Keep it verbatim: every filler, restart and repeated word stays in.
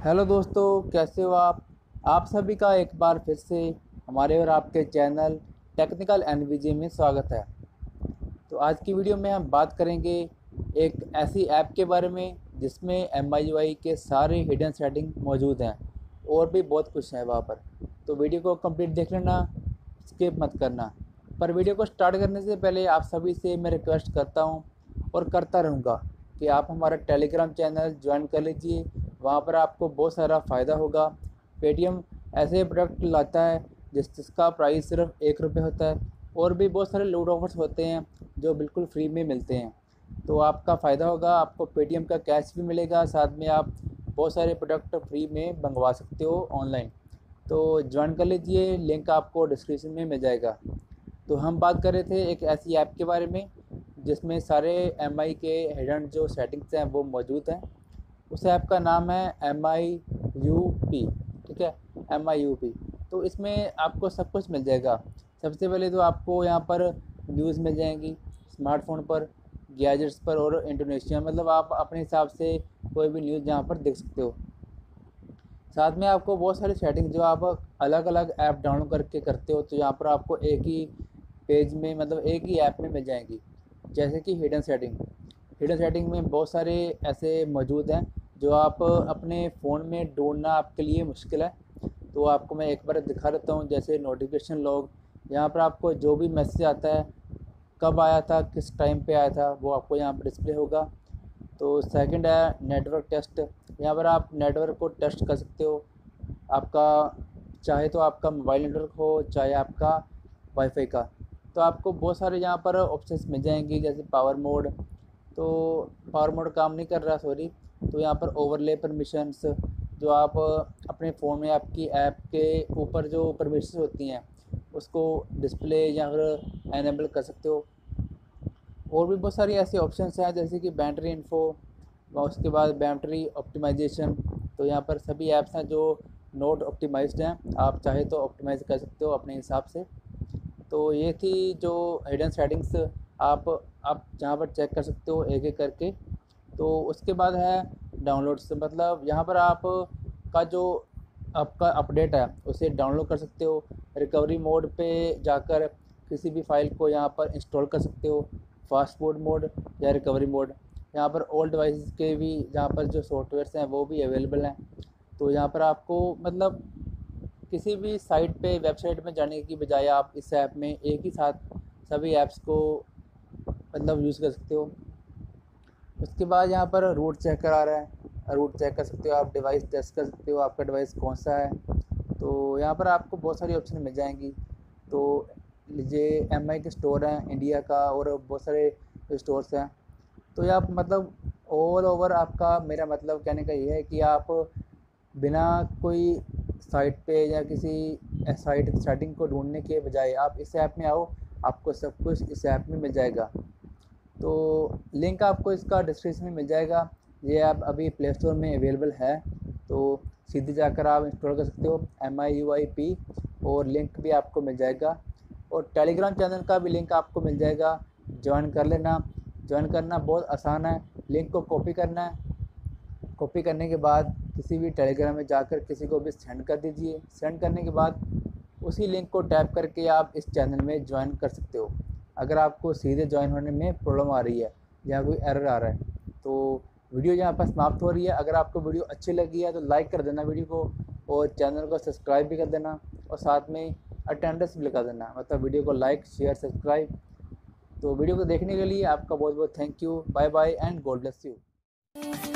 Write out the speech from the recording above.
Hello दोस्तों, कैसे हो आप आप सभी का एक बार फिर से हमारे और आपके चैनल टेक्निकल एनवीजे में स्वागत है। तो आज की वीडियो में हम बात करेंगे एक ऐसी ऐप के बारे में जिसमें एम आई यू आई के सारे हिडन सेटिंग मौजूद हैं और भी बहुत कुछ है वहाँ पर। तो वीडियो को कंप्लीट देख लेना, स्किप मत करना। पर वीडियो को स्टार्ट करने से पहले आप सभी से मैं रिक्वेस्ट करता हूँ और करता रहूँगा कि आप हमारा टेलीग्राम चैनल ज्वाइन कर लीजिए। वहाँ पर आपको बहुत सारा फ़ायदा होगा। पेटीएम ऐसे प्रोडक्ट लाता है जिस जिसका प्राइस सिर्फ एक रुपये होता है और भी बहुत सारे लूट ऑफर्स होते हैं जो बिल्कुल फ्री में मिलते हैं। तो आपका फ़ायदा होगा, आपको पेटीएम का कैश भी मिलेगा, साथ में आप बहुत सारे प्रोडक्ट फ्री में मंगवा सकते हो ऑनलाइन। तो ज्वाइन कर लीजिए, लिंक आपको डिस्क्रिप्शन में मिल जाएगा। तो हम बात कर रहे थे एक ऐसी ऐप के बारे में जिसमें सारे एम आई के हिडन जो सेटिंग्स हैं वो मौजूद हैं। उस ऐप का नाम है एम आई यू पी। ठीक है, एम आई यू पी। तो इसमें आपको सब कुछ मिल जाएगा। सबसे पहले तो आपको यहाँ पर न्यूज़ मिल जाएंगी स्मार्टफोन पर, गैजेट्स पर और इंडोनेशिया, मतलब आप अपने हिसाब से कोई भी न्यूज़ यहाँ पर देख सकते हो। साथ में आपको बहुत सारी सेटिंग जो आप अलग अलग ऐप डाउनलोड करके करते हो तो यहाँ पर आपको एक ही पेज में, मतलब एक ही ऐप में मिल जाएंगी। जैसे कि हिडन सेटिंग हिडन सेटिंग में बहुत सारे ऐसे मौजूद हैं जो आप अपने फ़ोन में ढूंढना आपके लिए मुश्किल है। तो आपको मैं एक बार दिखा देता हूँ। जैसे नोटिफिकेशन लॉग, यहाँ पर आपको जो भी मैसेज आता है, कब आया था, किस टाइम पे आया था, वो आपको यहाँ पर डिस्प्ले होगा। तो सेकंड है नेटवर्क टेस्ट। यहाँ पर आप नेटवर्क को टेस्ट कर सकते हो। आपका चाहे तो आपका मोबाइल नेटवर्क हो, चाहे आपका वाईफाई का। तो आपको बहुत सारे यहाँ पर ऑप्शंस मिल जाएंगे जैसे पावर मोड। तो पावर मोड काम नहीं कर रहा, सॉरी। तो यहाँ पर ओवरले परमिशंस, जो आप अपने फ़ोन में आपकी ऐप के ऊपर जो परमिशंस होती हैं उसको डिस्प्ले या फिर एनेबल कर सकते हो। और भी बहुत सारी ऐसे ऑप्शंस हैं जैसे कि बैटरी इन्फो, और उसके बाद बैटरी ऑप्टिमाइजेशन। तो यहाँ पर सभी ऐप्स हैं जो नोट ऑप्टिमाइज्ड हैं, आप चाहे तो ऑप्टिमाइज़ कर सकते हो अपने हिसाब से। तो ये थी जो हिडन सेटिंग्स, आप आप जहाँ पर चेक कर सकते हो एक एक करके। तो उसके बाद है डाउनलोड्स, मतलब यहाँ पर आप का जो आपका अपडेट है उसे डाउनलोड कर सकते हो। रिकवरी मोड पे जाकर किसी भी फाइल को यहाँ पर इंस्टॉल कर सकते हो, फास्ट फूड मोड या रिकवरी मोड। यहाँ पर ओल्ड डिवाइस के भी यहाँ पर जो सॉफ्टवेयर्स हैं वो भी अवेलेबल हैं। तो यहाँ पर आपको मतलब किसी भी साइट पे, वेबसाइट में जाने की बजाय आप इस ऐप में एक ही साथ सभी ऐप्स को मतलब यूज़ कर सकते हो। उसके बाद यहाँ पर रूट चेकर आ रहा है, रूट चेक कर सकते हो आप, डिवाइस टेस्ट कर सकते हो आपका डिवाइस कौन सा है। तो यहाँ पर आपको बहुत सारी ऑप्शन मिल जाएंगी। तो लीजिए एम आई के स्टोर हैं इंडिया का और बहुत सारे स्टोर्स हैं। तो ये आप मतलब ऑल ओवर, आपका मेरा मतलब कहने का ये है कि आप बिना कोई साइट पे या किसी साइट सेटिंग को ढूंढने के बजाय आप इस ऐप में आओ, आपको सब कुछ इस ऐप में मिल जाएगा। तो लिंक आपको इसका डिस्क्रिप्शन में मिल जाएगा। ये ऐप अभी प्ले स्टोर में अवेलेबल है, तो सीधे जाकर आप इंस्टॉल कर सकते हो M I U I P, और लिंक भी आपको मिल जाएगा। और टेलीग्राम चैनल का भी लिंक आपको मिल जाएगा, ज्वाइन कर लेना। ज्वाइन करना बहुत आसान है, लिंक को कॉपी करना है। कॉपी करने के बाद किसी भी टेलीग्राम में जाकर किसी को भी सेंड कर दीजिए। सेंड करने के बाद उसी लिंक को टैप करके आप इस चैनल में ज्वाइन कर सकते हो। अगर आपको सीधे ज्वाइन होने में प्रॉब्लम आ रही है या कोई एरर आ रहा है तो वीडियो यहाँ पर समाप्त हो रही है। अगर आपको वीडियो अच्छी लगी है तो लाइक कर देना वीडियो को, और चैनल को सब्सक्राइब भी कर देना, और साथ में अटेंडेंस भी लगा देना, मतलब वीडियो को लाइक शेयर सब्सक्राइब। तो वीडियो को देखने के लिए आपका बहुत बहुत thank you. Bye bye and God bless you.